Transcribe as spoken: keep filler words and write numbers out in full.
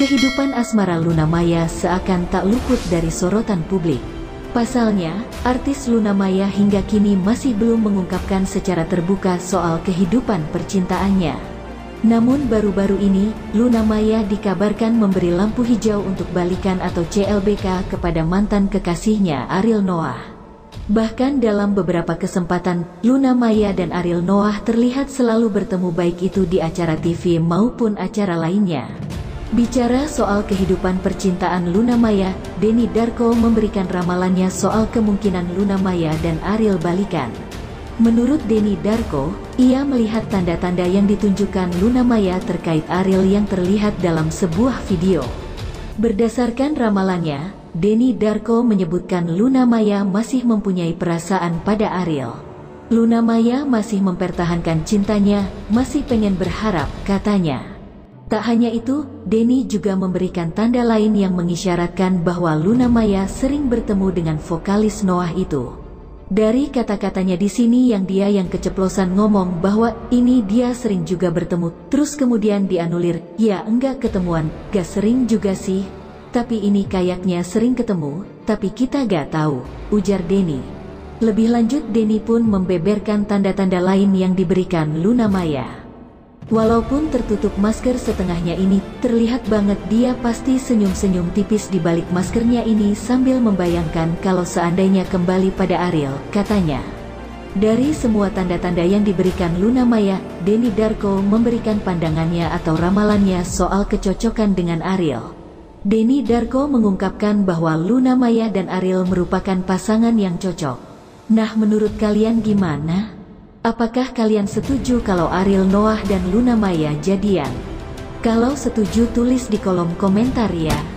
kehidupan asmara Luna Maya seakan tak luput dari sorotan publik. Pasalnya, artis Luna Maya hingga kini masih belum mengungkapkan secara terbuka soal kehidupan percintaannya. Namun baru-baru ini, Luna Maya dikabarkan memberi lampu hijau untuk balikan atau C L B K kepada mantan kekasihnya Ariel Noah. Bahkan dalam beberapa kesempatan, Luna Maya dan Ariel Noah terlihat selalu bertemu baik itu di acara T V maupun acara lainnya. Bicara soal kehidupan percintaan Luna Maya, Denny Darko memberikan ramalannya soal kemungkinan Luna Maya dan Ariel balikan. Menurut Denny Darko, ia melihat tanda-tanda yang ditunjukkan Luna Maya terkait Ariel yang terlihat dalam sebuah video. Berdasarkan ramalannya, Denny Darko menyebutkan Luna Maya masih mempunyai perasaan pada Ariel. Luna Maya masih mempertahankan cintanya, masih pengen berharap, katanya. Tak hanya itu, Denny juga memberikan tanda lain yang mengisyaratkan bahwa Luna Maya sering bertemu dengan vokalis Noah itu. Dari kata-katanya di sini yang dia yang keceplosan ngomong bahwa ini dia sering juga bertemu, terus kemudian dianulir, ya enggak ketemuan, gak sering juga sih. Tapi ini kayaknya sering ketemu, tapi kita gak tahu, ujar Denny. Lebih lanjut Denny pun membeberkan tanda-tanda lain yang diberikan Luna Maya. Walaupun tertutup masker setengahnya ini, terlihat banget dia pasti senyum-senyum tipis di balik maskernya ini sambil membayangkan kalau seandainya kembali pada Ariel, katanya. Dari semua tanda-tanda yang diberikan Luna Maya, Denny Darko memberikan pandangannya atau ramalannya soal kecocokan dengan Ariel. Denny Darko mengungkapkan bahwa Luna Maya dan Ariel merupakan pasangan yang cocok. Nah, menurut kalian gimana? Apakah kalian setuju kalau Ariel Noah dan Luna Maya jadian? Kalau setuju tulis di kolom komentar ya.